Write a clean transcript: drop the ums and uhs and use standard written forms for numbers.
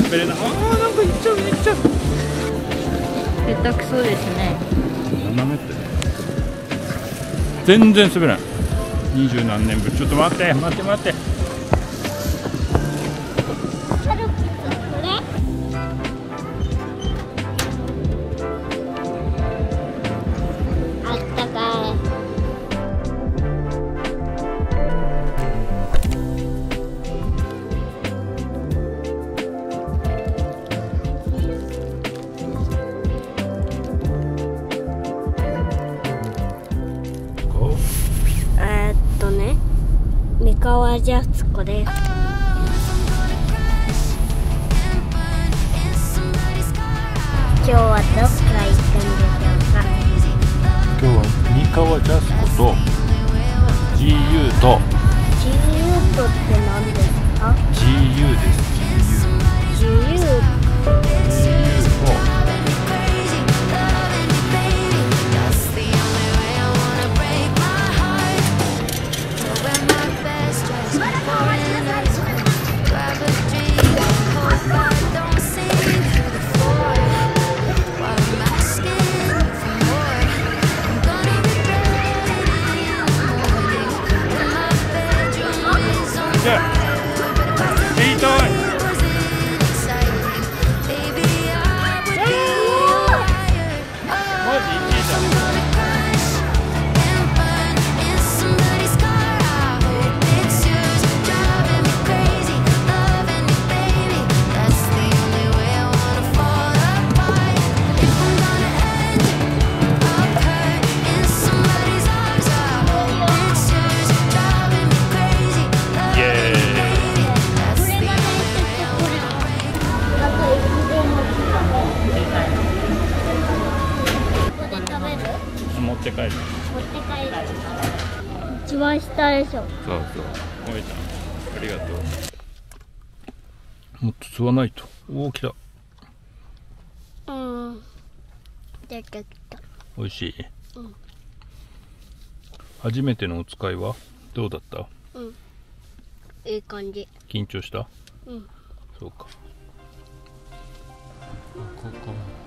滑れない。ああ、なんかいっちゃう、いっちゃう。 下手くそですね。 斜めってね。全然滑らない。20何年ぶり。ちょっと待って、待って、待って。 三河ジャスコです。今日はどこから行くんでしょうか。 今日は三河ジャスコと GU と GU とって何ですか？ GU です。 GU と持って帰る。 一番下でしょ。 そうそう。萌ちゃん、ありがとう。もっと吸わないと。おお、来た。 出てきた。 美味しい。初めてのお使いはどうだった？ いい感じ。 緊張した？ うん。 そうか。ここ。